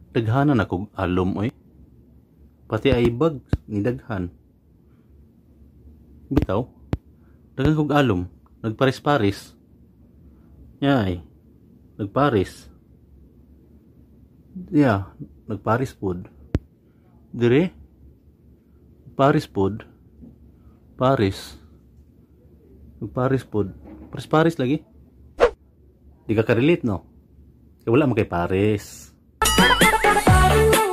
Daghanan ako alom oy. Pati ay bag ni daghan. Bitaw. Daghan kog alom. Nagparis-paris. Yay. Nagparis. Yeah, nagparis pod. Dire. Paris pod. Paris. Nagparis pod. Paris-paris lagi. Di ka ka-relate no? Kaya wala mo kay Paris.